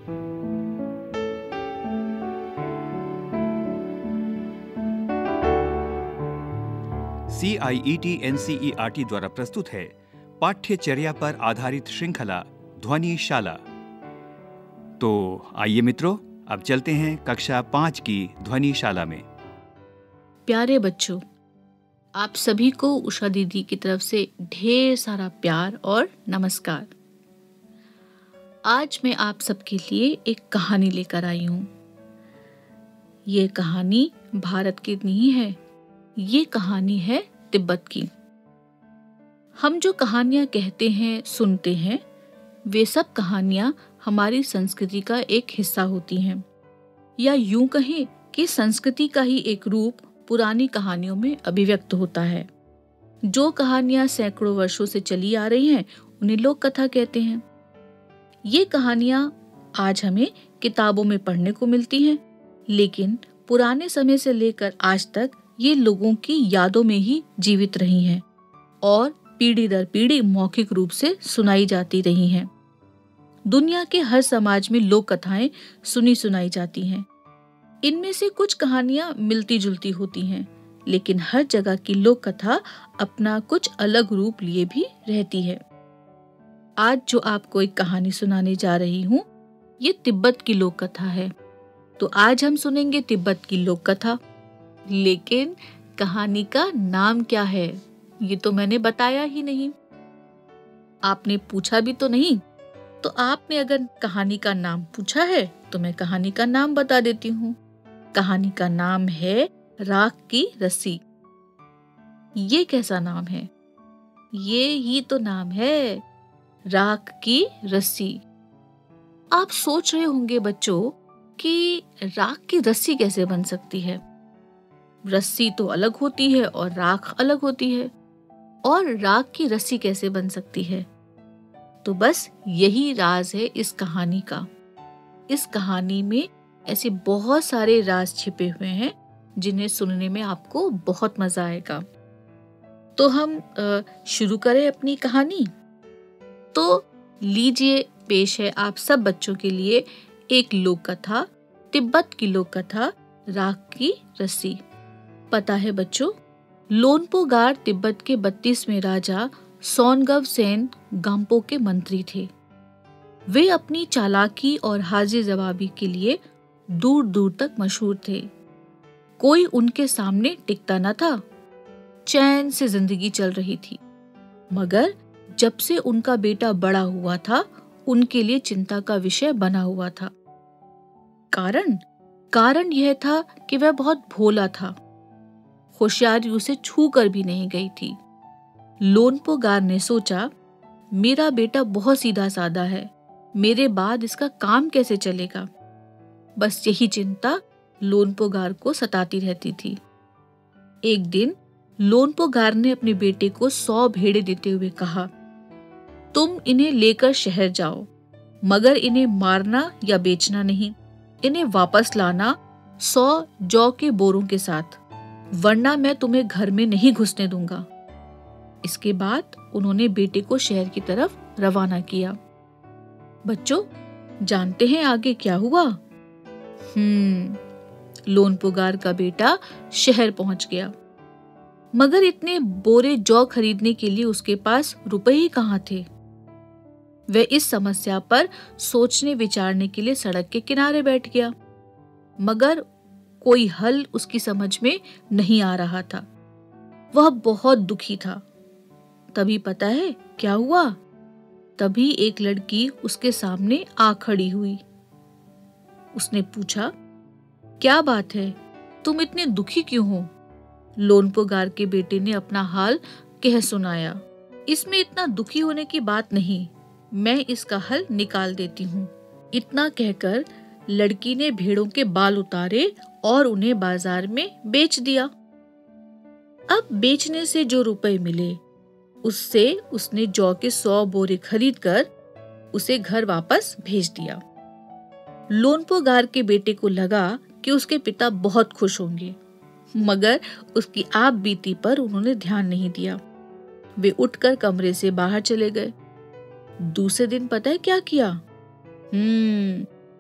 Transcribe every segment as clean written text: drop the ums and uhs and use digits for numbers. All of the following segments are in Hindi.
CIET NCERT द्वारा प्रस्तुत है पाठ्यचर्या पर आधारित श्रृंखला ध्वनिशाला। तो आइए मित्रों, अब चलते हैं कक्षा 5 की ध्वनिशाला में। प्यारे बच्चों, आप सभी को उषा दीदी की तरफ से ढेर सारा प्यार और नमस्कार। आज मैं आप सबके लिए एक कहानी लेकर आई हूँ। ये कहानी भारत की नहीं है, ये कहानी है तिब्बत की। हम जो कहानियाँ कहते हैं, सुनते हैं, वे सब कहानियाँ हमारी संस्कृति का एक हिस्सा होती हैं, या यूं कहें कि संस्कृति का ही एक रूप पुरानी कहानियों में अभिव्यक्त होता है। जो कहानियाँ सैकड़ों वर्षों से चली आ रही हैं, उन्हें लोक कथा कहते हैं। ये कहानियाँ आज हमें किताबों में पढ़ने को मिलती हैं, लेकिन पुराने समय से लेकर आज तक ये लोगों की यादों में ही जीवित रही हैं और पीढ़ी दर पीढ़ी मौखिक रूप से सुनाई जाती रही हैं। दुनिया के हर समाज में लोक कथाएं सुनी सुनाई जाती हैं। इनमें से कुछ कहानियां मिलती जुलती होती हैं, लेकिन हर जगह की लोक कथा अपना कुछ अलग रूप लिए भी रहती है। आज जो आपको एक कहानी सुनाने जा रही हूँ, ये तिब्बत की लोक कथा है। तो आज हम सुनेंगे तिब्बत की लोक कथा, लेकिन कहानी का नाम क्या है ये तो मैंने बताया ही नहीं। आपने पूछा भी तो नहीं। तो आपने अगर कहानी का नाम पूछा है तो मैं कहानी का नाम बता देती हूँ। कहानी का नाम है राख की रस्सी। ये कैसा नाम है? ये ही तो नाम है, राख की रस्सी। आप सोच रहे होंगे बच्चों कि राख की रस्सी कैसे बन सकती है? रस्सी तो अलग होती है और राख अलग होती है, और राख की रस्सी कैसे बन सकती है? तो बस यही राज है इस कहानी का। इस कहानी में ऐसे बहुत सारे राज छिपे हुए हैं जिन्हें सुनने में आपको बहुत मजा आएगा। तो हम शुरू करें अपनी कहानी। तो लीजिए, पेश है आप सब बच्चों के लिए एक लोक कथा, तिब्बत की लोक कथा राख की रस्सी। पता है बच्चों, लोनपो गार तिब्बत के 32वें राजा सोनगव सेन गाम्पो के मंत्री थे। वे अपनी चालाकी और हाजिर जवाबी के लिए दूर दूर तक मशहूर थे। कोई उनके सामने टिकता न था। चैन से जिंदगी चल रही थी। मगर जब से उनका बेटा बड़ा हुआ था, उनके लिए चिंता का विषय बना हुआ था। कारण यह था कि वह बहुत भोला था। होशियारी उसे छू कर भी नहीं गई थी। लोनपो गार ने सोचा, मेरा बेटा बहुत सीधा साधा है, मेरे बाद इसका काम कैसे चलेगा? बस यही चिंता लोनपो गार को सताती रहती थी। एक दिन लोनपो गार ने अपने बेटे को 100 भेड़े देते हुए कहा, तुम इन्हें लेकर शहर जाओ, मगर इन्हें मारना या बेचना नहीं। इन्हें वापस लाना 100 जौ के बोरों के साथ, वरना मैं तुम्हें घर में नहीं घुसने दूंगा। इसके बाद उन्होंने बेटे को शहर की तरफ रवाना किया। बच्चों, जानते हैं आगे क्या हुआ? लोनपो गार का बेटा शहर पहुंच गया, मगर इतने बोरे जौ खरीदने के लिए उसके पास रुपए ही कहाँ थे। वह इस समस्या पर सोचने विचारने के लिए सड़क के किनारे बैठ गया, मगर कोई हल उसकी समझ में नहीं आ रहा था। वह बहुत दुखी था। तभी पता है क्या हुआ? तभी एक लड़की उसके सामने आ खड़ी हुई। उसने पूछा, क्या बात है, तुम इतने दुखी क्यों हो? लोनपो गार के बेटे ने अपना हाल कह सुनाया। इसमें इतना दुखी होने की बात नहीं, मैं इसका हल निकाल देती हूँ। इतना कहकर लड़की ने भेड़ों के बाल उतारे और उन्हें बाजार में बेच दिया। अब बेचने से जो रुपए मिले, उससे उसने जौ के 100 बोरे खरीद कर उसे घर वापस भेज दिया। लोनपो गार के बेटे को लगा कि उसके पिता बहुत खुश होंगे, मगर उसकी आप बीती पर उन्होंने ध्यान नहीं दिया। वे उठकर कमरे से बाहर चले गए। दूसरे दिन पता है क्या किया?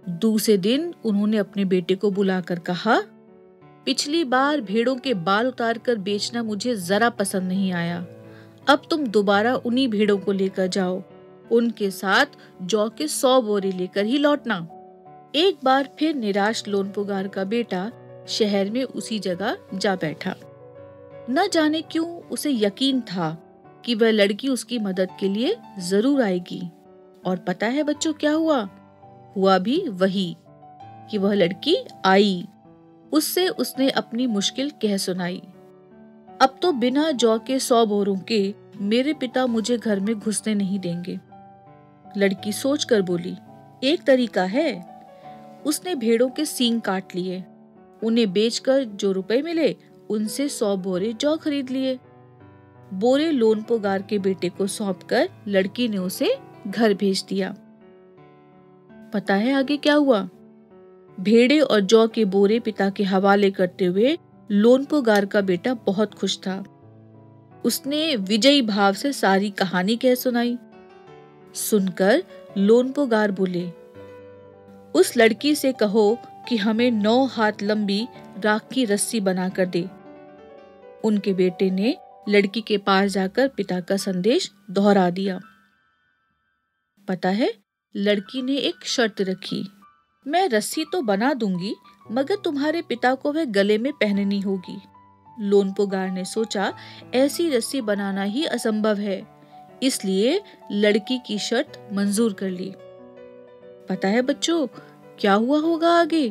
दूसरे दिन उन्होंने अपने बेटे को बुलाकर कहा, पिछली बार भेड़ों के बाल उतारकर बेचना मुझे जरा पसंद नहीं आया। अब तुम दोबारा उन्हीं भेड़ों को लेकर जाओ। उनके साथ जौ के 100 बोरे लेकर ही लौटना। एक बार फिर निराश लोनपुगार का बेटा शहर में उसी जगह जा बैठा। न जाने क्यों उसे यकीन था कि वह लड़की उसकी मदद के लिए जरूर आएगी। और पता है बच्चों क्या हुआ? हुआ भी वही कि वह लड़की आई। उससे उसने अपनी मुश्किल कह सुनाई। अब तो बिना जौ के 100 बोरों के मेरे पिता मुझे घर में घुसने नहीं देंगे। लड़की सोचकर बोली, एक तरीका है। उसने भेड़ों के सींग काट लिए। उन्हें बेचकर जो रुपए मिले उनसे 100 बोरे जौ खरीद लिए। बोरे लोनपोगार के बेटे को सौंपकर लड़की ने उसे घर भेज दिया। पता है आगे क्या हुआ? भेड़े और जौ के बोरे पिता के हवाले करते हुए लोनपोगार का बेटा बहुत खुश था। उसने विजयी भाव से सारी कहानी कह सुनाई। सुनकर लोनपोगार बोले, उस लड़की से कहो कि हमें 9 हाथ लंबी राख की रस्सी बनाकर दे। उनके बेटे ने लड़की के पास जाकर पिता का संदेश दोहरा दिया। पता है, लड़की ने एक शर्त रखी, मैं रस्सी तो बना दूंगी मगर तुम्हारे पिता को वह गले में पहननी होगी। लोनपोगार ने सोचा ऐसी रस्सी बनाना ही असंभव है, इसलिए लड़की की शर्त मंजूर कर ली। पता है बच्चों क्या हुआ होगा आगे?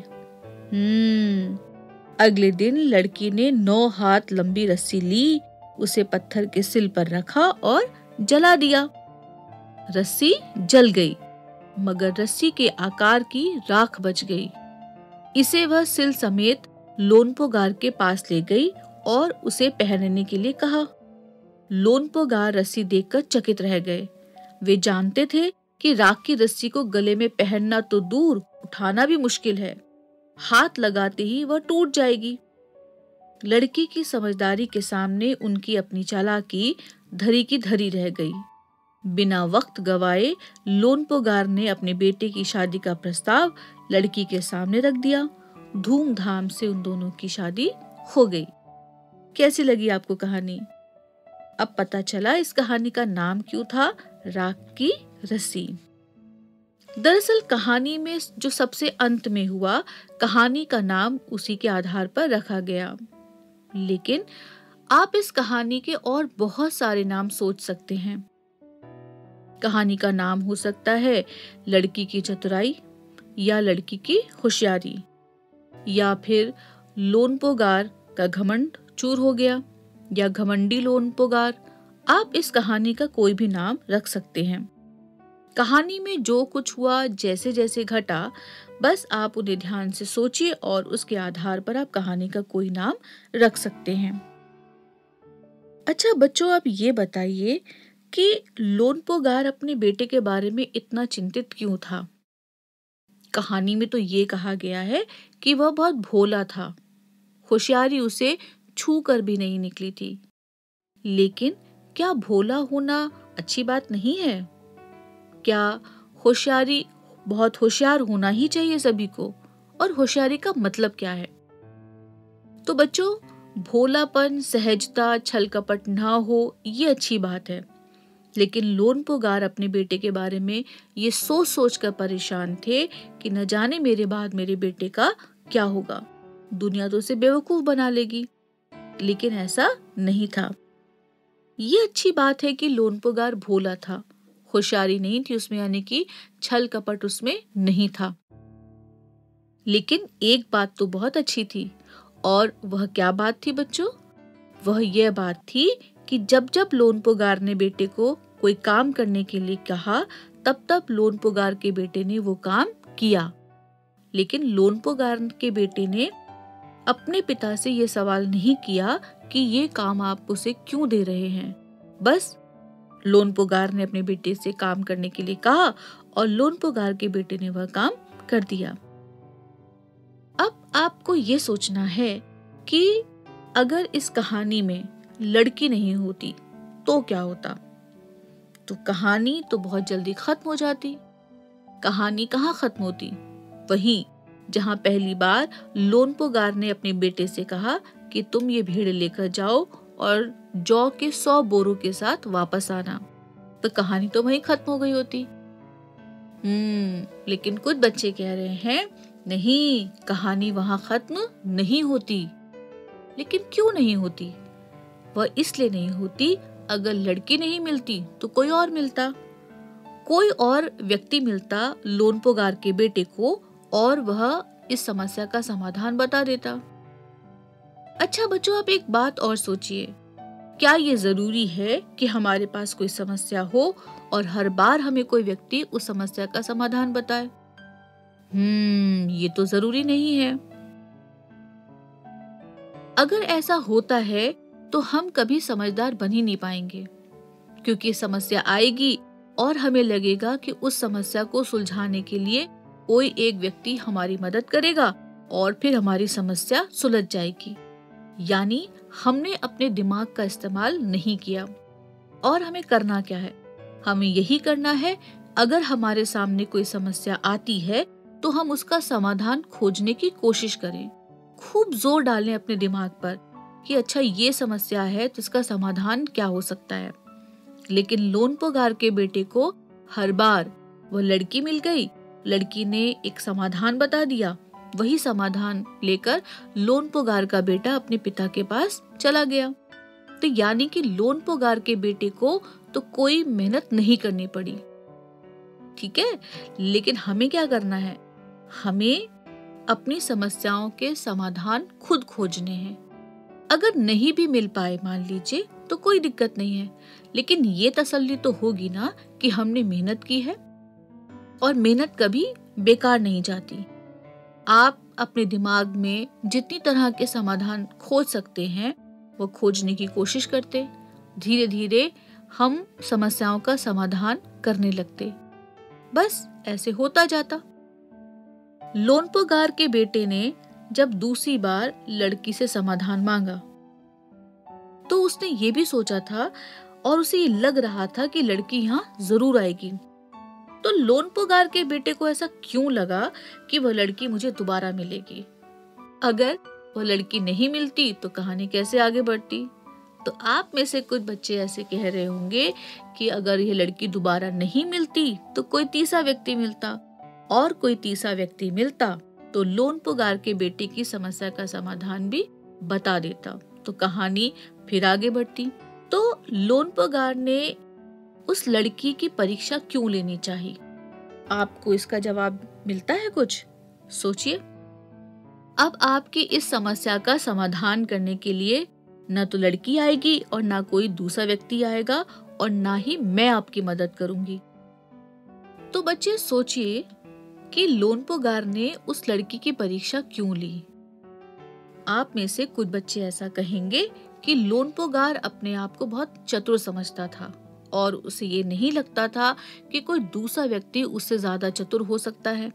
अगले दिन लड़की ने 9 हाथ लंबी रस्सी ली, उसे पत्थर के सिल पर रखा और जला दिया। रस्सी जल गई मगर रस्सी के आकार की राख बच गई। इसे वह सिल समेत लोनपोगार के पास ले गई और उसे पहनने के लिए कहा। लोनपोगार रस्सी देखकर चकित रह गए। वे जानते थे कि राख की रस्सी को गले में पहनना तो दूर, उठाना भी मुश्किल है। हाथ लगाते ही वह टूट जाएगी। लड़की की समझदारी के सामने उनकी अपनी चालाकी धरी की धरी रह गई। बिना वक्त गवाए लोनपोगार ने अपने बेटे की शादी का प्रस्ताव लड़की के सामने रख दिया। धूमधाम से उन दोनों की शादी हो गई। कैसी लगी आपको कहानी? अब पता चला इस कहानी का नाम क्यों था, राख की रस्सी। दरअसल कहानी में जो सबसे अंत में हुआ, कहानी का नाम उसी के आधार पर रखा गया। लेकिन आप इस कहानी के और बहुत सारे नाम सोच सकते हैं। कहानी का नाम हो सकता है लड़की की चतुराई, या लड़की की होशियारी, या फिर लोनपोगार का घमंड चूर हो गया, या घमंडी लोनपोगार। आप इस कहानी का कोई भी नाम रख सकते हैं। कहानी में जो कुछ हुआ, जैसे जैसे घटा, बस आप उन्हें ध्यान से सोचिए और उसके आधार पर आप कहानी का कोई नाम रख सकते हैं। अच्छा बच्चों, आप ये बताइए कि लोनपोगार अपने बेटे के बारे में इतना चिंतित क्यों था? कहानी में तो ये कहा गया है कि वह बहुत भोला था, होशियारी उसे छू कर भी नहीं निकली थी। लेकिन क्या भोला होना अच्छी बात नहीं है? क्या होशियारी, बहुत होशियार होना ही चाहिए सभी को? और होशियारी का मतलब क्या है? तो बच्चों, भोलापन, सहजता, छल कपट ना हो, ये अच्छी बात है। लेकिन लोनपोगार अपने बेटे के बारे में ये सोच सोच कर परेशान थे कि न जाने मेरे बाद मेरे बेटे का क्या होगा, दुनिया तो उसे बेवकूफ बना लेगी। लेकिन ऐसा नहीं था। ये अच्छी बात है कि लोनपोगार भोला था, होशियारी नहीं थी उसमें, यानी कि छल कपट उसमें नहीं था। लेकिन एक बात तो बहुत अच्छी थी, और वह क्या बात थी बच्चों? वह यह बात थी कि जब जब लोनपोगार ने बेटे को कोई काम करने के लिए कहा, तब तब लोनपोगार के बेटे ने वो काम किया। लेकिन लोनपोगार के बेटे ने अपने पिता से ये सवाल नहीं किया कि ये काम आप उसे क्यों दे रहे हैं। बस लोनपोगार ने अपने बेटे से काम करने के लिए कहा और लोनपोगार के बेटे ने वह काम कर दिया। अब आपको ये सोचना है कि अगर इस कहानी में लड़की नहीं होती तो क्या होता? तो कहानी तो बहुत जल्दी खत्म हो जाती। कहानी कहाँ खत्म होती? वहीं जहां पहली बार लोनपोगार ने अपने बेटे से कहा कि तुम ये भेड़ लेकर जाओ और जौ के 100 बोरों के साथ वापस आना, तो कहानी तो वहीं खत्म हो गई होती। लेकिन कुछ बच्चे कह रहे हैं नहीं, कहानी वहां खत्म नहीं होती। लेकिन क्यों नहीं होती? वह इसलिए नहीं होती, अगर लड़की नहीं मिलती तो कोई और मिलता, कोई और व्यक्ति मिलता लोनपोगार के बेटे को, और वह इस समस्या का समाधान बता देता। अच्छा बच्चों, आप एक बात और सोचिए, क्या ये जरूरी है कि हमारे पास कोई समस्या हो और हर बार हमें कोई व्यक्ति उस समस्या का समाधान बताए? ये तो जरूरी नहीं है। अगर ऐसा होता है तो हम कभी समझदार बन ही नहीं पाएंगे, क्योंकि समस्या आएगी और हमें लगेगा कि उस समस्या को सुलझाने के लिए कोई एक व्यक्ति हमारी मदद करेगा और फिर हमारी समस्या सुलझ जाएगी। यानी हमने अपने दिमाग का इस्तेमाल नहीं किया। और हमें करना क्या है? हमें यही करना है, अगर हमारे सामने कोई समस्या आती है तो हम उसका समाधान खोजने की कोशिश करें। खूब जोर डालें अपने दिमाग पर कि अच्छा ये समस्या है तो इसका समाधान क्या हो सकता है। लेकिन लोनपोगार के बेटे को हर बार वो लड़की मिल गई, लड़की ने एक समाधान बता दिया, वही समाधान लेकर लोनपोगार का बेटा अपने पिता के पास चला गया। तो यानी कि लोनपोगार के बेटे को तो कोई मेहनत नहीं करनी पड़ी, ठीक है। लेकिन हमें क्या करना है? हमें अपनी समस्याओं के समाधान खुद खोजने हैं। अगर नहीं भी मिल पाए मान लीजिए तो कोई दिक्कत नहीं है, लेकिन ये तसल्ली तो होगी ना कि हमने मेहनत की है, और मेहनत कभी बेकार नहीं जाती। आप अपने दिमाग में जितनी तरह के समाधान खोज सकते हैं वो खोजने की कोशिश करते, धीरे धीरे हम समस्याओं का समाधान करने लगते। बस ऐसे होता जाता। लोनपोगार के बेटे ने जब दूसरी बार लड़की से समाधान मांगा तो उसने ये भी सोचा था और उसे ये लग रहा था कि लड़की यहाँ जरूर आएगी। तो लोनपोगार के बेटे को ऐसा क्यों लगा कि वह लड़की मुझे दोबारा मिलेगी? अगर वह लड़की नहीं मिलती तो कहानी कैसे आगे बढ़ती? तो आप में से कुछ बच्चे ऐसे कह रहे होंगे कि अगर यह लड़की दोबारा नहीं मिलती तो कोई तीसरा व्यक्ति मिलता, और कोई तीसरा व्यक्ति मिलता तो लोनपोगार के बेटे की समस्या का समाधान भी बता देता, तो कहानी फिर आगे बढ़ती। तो लोनपोगार ने उस लड़की की परीक्षा क्यों लेनी चाहिए? आपको इसका जवाब मिलता है कुछ? सोचिए। अब आपकी इस समस्या का समाधान करने के लिए न तो लड़की आएगी और ना कोई दूसरा व्यक्ति आएगा, और ना ही मैं आपकी मदद करूंगी। तो बच्चे सोचिए कि लोनपोगार ने उस लड़की की परीक्षा क्यों ली? आप में से कुछ बच्चे ऐसा कहेंगे कि लोनपोगार अपने आप को बहुत चतुर समझता था और उसे ये नहीं लगता था कि कोई दूसरा व्यक्ति उससे ज्यादा चतुर हो सकता है।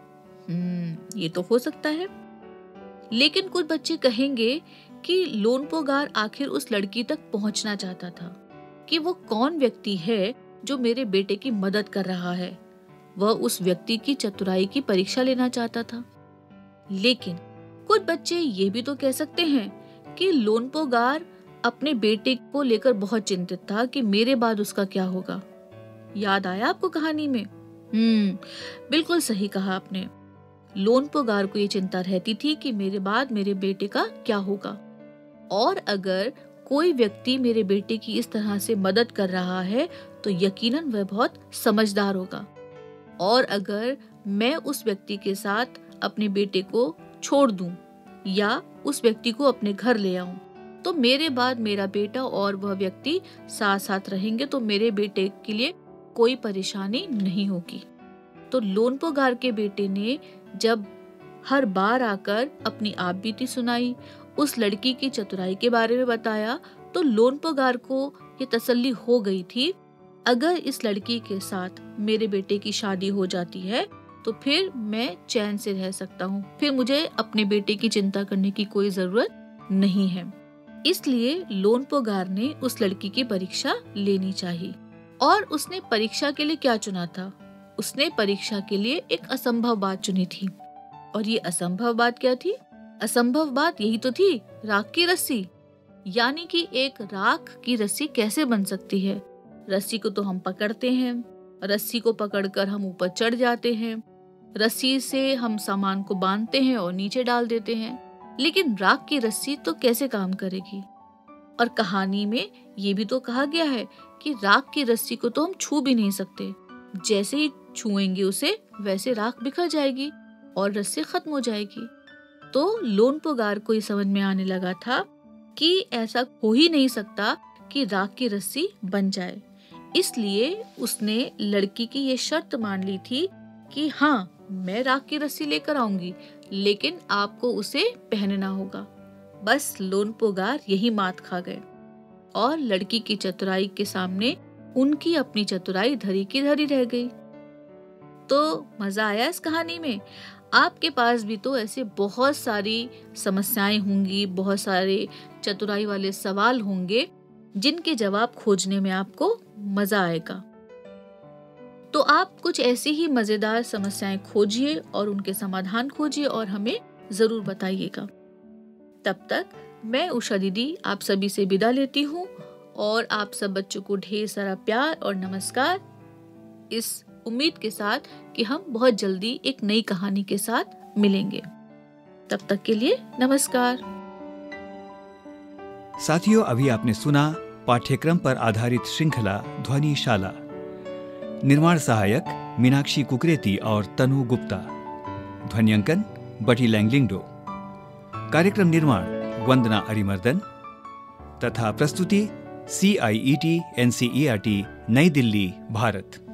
ये तो हो सकता है। लेकिन कुछ बच्चे कहेंगे कि लोनपोगार आखिर उस लड़की तक पहुंचना चाहता था कि वो कौन व्यक्ति है जो मेरे बेटे की मदद कर रहा है। वह उस व्यक्ति की चतुराई की परीक्षा लेना चाहता था। लेकिन कुछ बच्चे ये भी तो कह सकते हैं कि लोनपोगार अपने बेटे को लेकर बहुत चिंतित था कि मेरे बाद उसका क्या होगा। याद आया आपको कहानी में? बिल्कुल सही कहा आपने। लोनपोगार को ये चिंता रहती थी कि मेरे बाद मेरे बेटे का क्या होगा, और अगर कोई व्यक्ति मेरे बेटे की इस तरह से मदद कर रहा है तो यकीनन वह बहुत समझदार होगा, और अगर मैं उस व्यक्ति के साथ अपने बेटे को छोड़ दूं या उस व्यक्ति को अपने घर ले आऊं तो मेरे बाद मेरा बेटा और वह व्यक्ति साथ साथ रहेंगे, तो मेरे बेटे के लिए कोई परेशानी नहीं होगी। तो लोनपोगार के बेटे ने जब हर बार आकर अपनी आप बीती सुनाई, उस लड़की की चतुराई के बारे में बताया, तो लोनपोगार को ये तसल्ली हो गई थी अगर इस लड़की के साथ मेरे बेटे की शादी हो जाती है तो फिर मैं चैन से रह सकता हूँ, फिर मुझे अपने बेटे की चिंता करने की कोई जरूरत नहीं है। इसलिए लोनपोगार ने उस लड़की की परीक्षा लेनी चाहिए। और उसने परीक्षा के लिए क्या चुना था? उसने परीक्षा के लिए एक असंभव बात चुनी थी। और ये असंभव बात क्या थी? असंभव बात यही तो थी, राख की रस्सी। यानी कि एक राख की रस्सी कैसे बन सकती है? रस्सी को तो हम पकड़ते हैं, रस्सी को पकड़कर हम ऊपर चढ़ जाते हैं, रस्सी से हम सामान को बांधते हैं और नीचे डाल देते हैं, लेकिन राख की रस्सी तो कैसे काम करेगी? और कहानी में ये भी तो कहा गया है कि राख की रस्सी को तो हम छू भी नहीं सकते, जैसे ही छुएंगे उसे वैसे राख बिखर जाएगी और रस्सी खत्म हो जाएगी। तो लोनपोगार को ये समझ में आने लगा था कि ऐसा हो ही नहीं सकता कि राख की रस्सी बन जाए। इसलिए उसने लड़की की ये शर्त मान ली थी कि हाँ, मैं राख की रस्सी लेकर आऊंगी, लेकिन आपको उसे पहनना होगा। बस लोनपोगार यही मात खा गए और लड़की की चतुराई के सामने उनकी अपनी चतुराई धरी की धरी रह गई। तो मजा आया इस कहानी में? आपके पास भी तो ऐसे बहुत सारी समस्याएं होंगी, बहुत सारे चतुराई वाले सवाल होंगे जिनके जवाब खोजने में आपको मजा आएगा। तो आप कुछ ऐसी ही मजेदार समस्याएं खोजिए और उनके समाधान खोजिए और हमें जरूर बताइएगा। तब तक मैं उषा दीदी आप सभी से विदा लेती हूँ और आप सब बच्चों को ढेर सारा प्यार और नमस्कार, इस उम्मीद के साथ कि हम बहुत जल्दी एक नई कहानी के साथ मिलेंगे। तब तक के लिए नमस्कार। साथियों, अभी आपने सुना पाठ्यक्रम पर आधारित श्रृंखला ध्वनिशाला। निर्माण सहायक मीनाक्षी कुकरेती और तनु गुप्ता। ध्वनियांकन बटी लैंगलिंगडो। कार्यक्रम निर्माण वंदना अरिमर्दन तथा प्रस्तुति CIET NCERT नई दिल्ली, भारत।